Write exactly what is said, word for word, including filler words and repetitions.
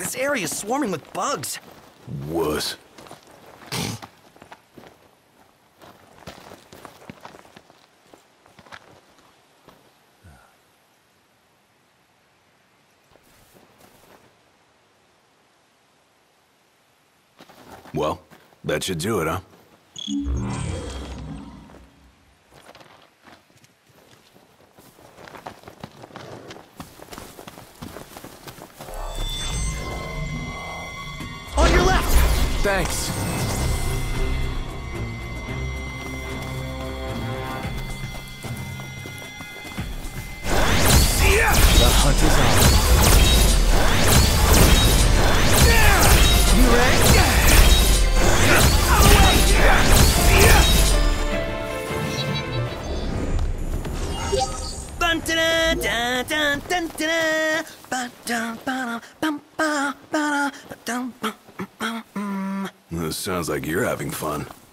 This area is swarming with bugs. Wuss. Well, that should do it, huh? On your left! Thanks. The hunt is on. You ready? This sounds like you're having fun.